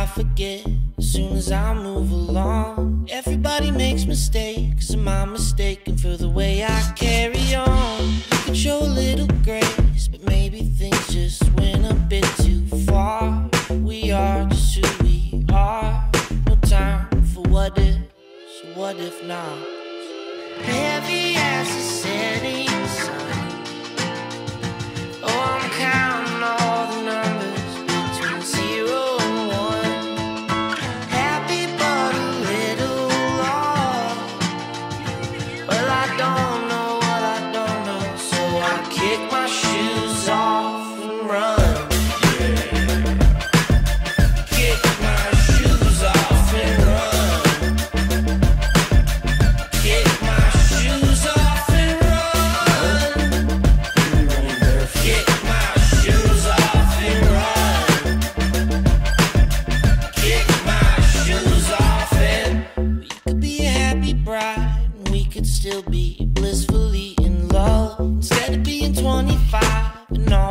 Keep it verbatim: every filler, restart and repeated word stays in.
forget as soon as I move along. Everybody makes mistakes, am I mistaken for the way I carry on? You could show a little grace, but maybe things just went a bit too far. We are just who we are, no time for what if, so what if not? Heavy as the setting sun, oh, I'm counting all the numbers between zero and one. Happy but a little lost. Well, I don't know what I don't know, so I kick my shoes off and run. Kick my shoes off and run. Kick my shoes off and run. Kick my shoes off and run. Kick my shoes off and we could be a happy bride, and we could still be blissfully in love instead of being twenty-five and all